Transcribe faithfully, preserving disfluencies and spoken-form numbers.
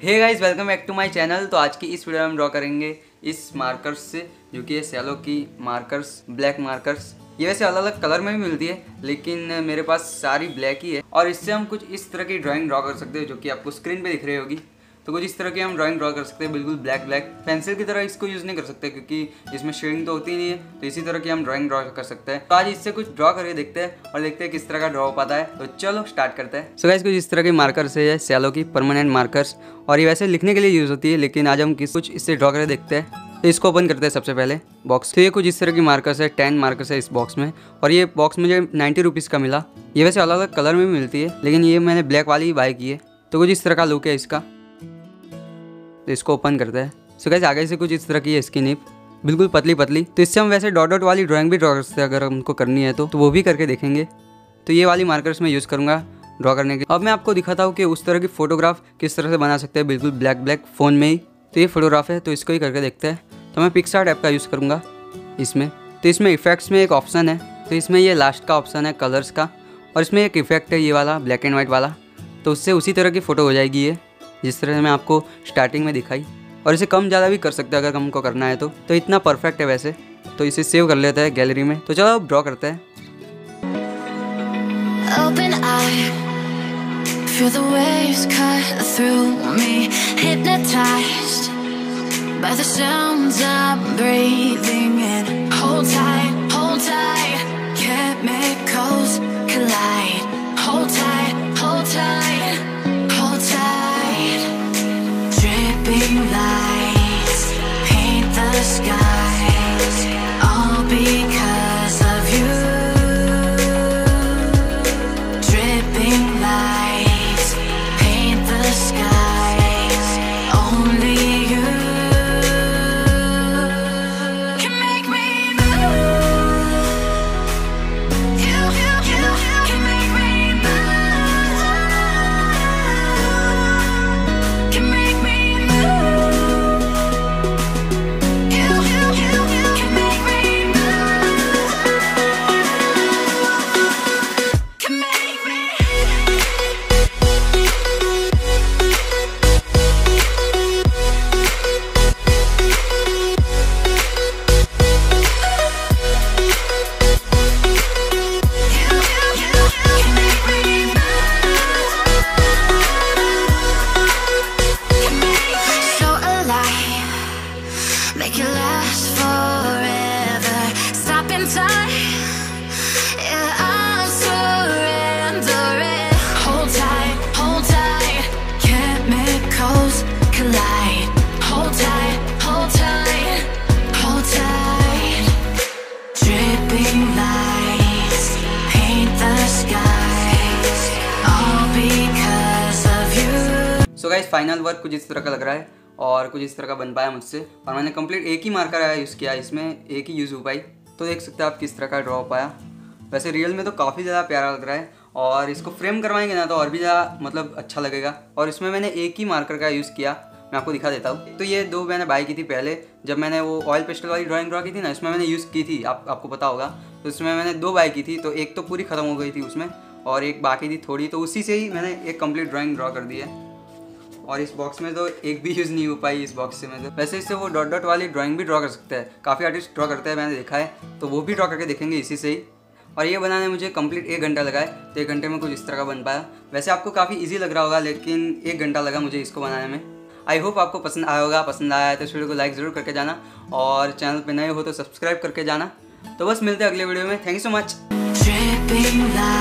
Hey guys, welcome back to my channel. तो आज की इस वीडियो में हम ड्रॉ करेंगे इस मार्कर्स से, जो कि ये सेलो की मार्कर्स, ब्लैक मार्कर्स। ये वैसे अलग अलग कलर में भी मिलती है, लेकिन मेरे पास सारी ब्लैक ही है। और इससे हम कुछ इस तरह की ड्राइंग ड्रॉ कर सकते हैं, जो कि आपको स्क्रीन पे दिख रही होगी। तो कुछ इस तरह की हम ड्राइंग ड्रॉ कर सकते हैं, बिल्कुल ब्लैक ब्लैक। पेंसिल की तरह इसको यूज़ नहीं कर सकते, क्योंकि इसमें शेडिंग तो होती नहीं है। तो इसी तरह की हम ड्राइंग ड्रॉ कर सकते हैं। तो आज इससे कुछ ड्रॉ करके देखते हैं और देखते हैं किस तरह का ड्रॉ हो पाता है। तो चलो स्टार्ट करते हैं। सो गाइस, कुछ इस तरह की मार्कर्स है, सेलो की परमानेंट मार्कर्स। और ये वैसे लिखने के लिए यूज़ होती है, लेकिन आज हम किस कुछ इससे ड्रॉ करके देखते हैं। तो इसको ओपन करते हैं सबसे पहले बॉक्स। तो ये कुछ इस तरह की मार्कर्स है, टेन मार्कर्स है इस बॉक्स में। और ये बॉक्स मुझे नाइन्टी रुपीज़ का मिला। ये वैसे अलग अलग कलर में भी मिलती है, लेकिन ये मैंने ब्लैक वाली ही बाय की है। तो कुछ इस तरह का लुक है इसका। तो इसको ओपन करते हैं। सो गाइस, आगे से कुछ इस तरह की है इसकी निप, बिल्कुल पतली पतली। तो इससे हम वैसे डॉट डॉट वाली ड्राइंग भी ड्रॉ कर सकते हैं, अगर हमको करनी है तो तो वो भी करके देखेंगे। तो ये वाली मार्कर्स मैं यूज़ करूँगा ड्रॉ करने के। अब मैं आपको दिखाता हूँ कि उस तरह की फ़ोटोग्राफ किस तरह से बना सकते हैं, बिल्कुल ब्लैक ब्लैक फ़ोन में ही। तो ये फोटोग्राफ है, तो इसको ही करके देखते हैं। तो मैं पिक्सार्ट ऐप का यूज़ करूँगा इसमें। तो इसमें इफेक्ट्स में एक ऑप्शन है, तो इसमें ये लास्ट का ऑप्शन है कलर्स का। और इसमें एक इफेक्ट है ये वाला ब्लैक एंड वाइट वाला। तो उससे उसी तरह की फ़ोटो हो जाएगी ये, जिस तरह से मैं आपको स्टार्टिंग में दिखाई। और इसे कम ज़्यादा भी कर सकते हैं अगर हमको करना है तो तो इतना परफेक्ट है वैसे। तो इसे सेव कर लेते हैं गैलरी में। तो चलो अब ड्रॉ करते हैं। Open eye, feel the waves cut through me, hypnotized by the sounds I'm breathing in. Hold tight, hold tight, chemicals collide. Hold tight, hold tight, hold tight. Dripping lights paint the skies, all because of you. Dripping lights paint the skies, only you can make me move. You, you, you can make me move. Can make me move. You, you, you can make me move. Can make me. So alive, make it last forever. Stop in time, yeah, I'm surrendering. Hold tight, hold tight, chemicals collide. Hold tight, hold tight, hold tight. Dripping lights paint the skies, all because of you. So guys, final work कुछ इस तरह का लग रहा है और कुछ इस तरह का बन पाया मुझसे। और मैंने कंप्लीट एक ही मार्कर यूज़ किया, इसमें एक ही यूज़ हो पाई। तो देख सकते हैं आप किस तरह का ड्रॉ हो पाया। वैसे रियल में तो काफ़ी ज़्यादा प्यारा लग रहा है, और इसको फ्रेम करवाएंगे ना तो और भी ज़्यादा मतलब अच्छा लगेगा। और इसमें मैंने एक ही मार्कर का यूज़ किया, मैं आपको दिखा देता हूँ। तो ये दो मैंने बाय की थी पहले, जब मैंने वो ऑयल पेस्टल वाली ड्राइंग ड्रॉ की थी ना, इसमें मैंने यूज़ की थी, आप आपको पता होगा। तो इसमें मैंने दो बाय की थी, तो एक तो पूरी ख़त्म हो गई थी उसमें, और एक बाकी थी थोड़ी। तो उसी से ही मैंने एक कंप्लीट ड्राइंग ड्रॉ कर दी है। और इस बॉक्स में तो एक भी यूज़ नहीं हो पाई इस बॉक्स से। मैं तो वैसे इससे वो डॉट डॉट वाली ड्राइंग भी ड्रॉ कर सकते हैं, काफ़ी आर्टिस्ट ड्रॉ करते हैं, मैंने देखा है। तो वो भी ड्रॉ करके देखेंगे इसी से ही। और ये बनाने मुझे कंप्लीट एक घंटा लगा है। तो एक घंटे में कुछ इस तरह का बन पाया। वैसे आपको काफ़ी इजी लग रहा होगा, लेकिन एक घंटा लगा मुझे इसको बनाने में। आई होप आपको पसंद आया होगा। पसंद आया है तो इस वीडियो को लाइक ज़रूर करके जाना, और चैनल पे नए हो तो सब्सक्राइब करके जाना। तो बस मिलते हैं अगले वीडियो में। Thank you so much.